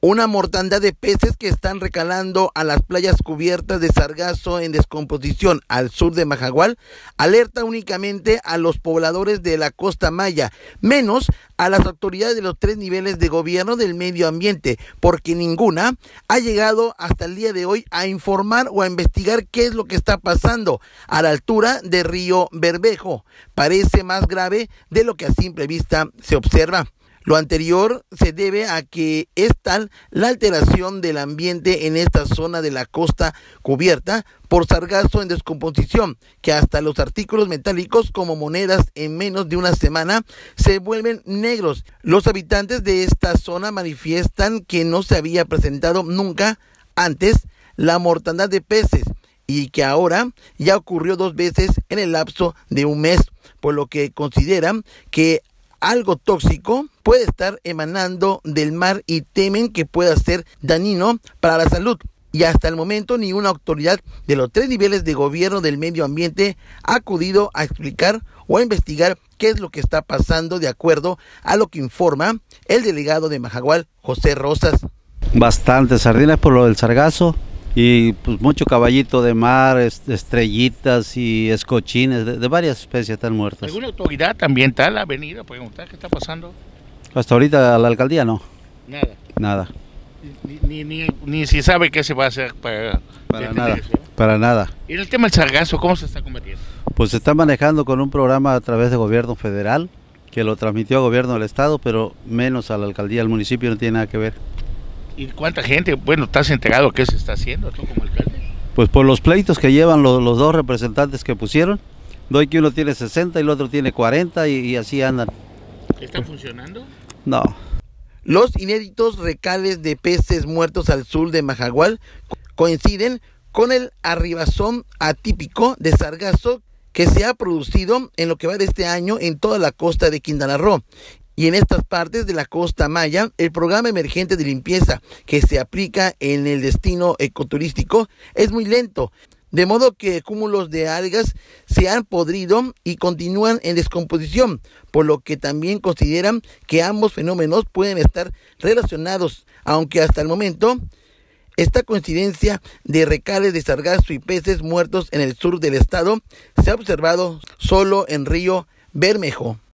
Una mortandad de peces que están recalando a las playas cubiertas de sargazo en descomposición al sur de Majagual alerta únicamente a los pobladores de la costa maya, menos a las autoridades de los 3 niveles de gobierno del medio ambiente, porque ninguna ha llegado hasta el día de hoy a informar o a investigar qué es lo que está pasando a la altura de Río Bermejo. Parece más grave de lo que a simple vista se observa. Lo anterior se debe a que es tal la alteración del ambiente en esta zona de la costa cubierta por sargazo en descomposición, que hasta los artículos metálicos como monedas en menos de una semana se vuelven negros. Los habitantes de esta zona manifiestan que no se había presentado nunca antes la mortandad de peces y que ahora ya ocurrió 2 veces en el lapso de un mes, por lo que consideran que algo tóxico puede estar emanando del mar y temen que pueda ser dañino para la salud. Y hasta el momento ni una autoridad de los 3 niveles de gobierno del medio ambiente ha acudido a explicar o a investigar qué es lo que está pasando, de acuerdo a lo que informa el delegado de Majagual, José Rosas. Bastantes sardinas por lo del sargazo y pues mucho caballito de mar, estrellitas y escochines de varias especies están muertas. ¿Alguna autoridad ambiental ha venido a preguntar qué está pasando? Hasta ahorita a la alcaldía no. Nada. Ni si sabe qué se va a hacer para nada, eso. para nada. ¿Y en el tema del sargazo, cómo se está combatiendo? Pues se está manejando con un programa a través de gobierno federal, que lo transmitió a gobierno del estado, pero menos a la alcaldía, el municipio no tiene nada que ver. ¿Y cuánta gente? Bueno, ¿estás enterado qué se está haciendo tú como alcalde? Pues por los pleitos que llevan los 2 representantes que pusieron, doy que uno tiene 60 y el otro tiene 40 y así andan. ¿Está funcionando? No. Los inéditos recales de peces muertos al sur de Majagual coinciden con el arribazón atípico de sargazo que se ha producido en lo que va de este año en toda la costa de Quintana Roo. Y en estas partes de la costa maya, el programa emergente de limpieza que se aplica en el destino ecoturístico es muy lento, de modo que cúmulos de algas se han podrido y continúan en descomposición, por lo que también consideran que ambos fenómenos pueden estar relacionados, aunque hasta el momento esta coincidencia de recales de sargazo y peces muertos en el sur del estado se ha observado solo en Río Bermejo.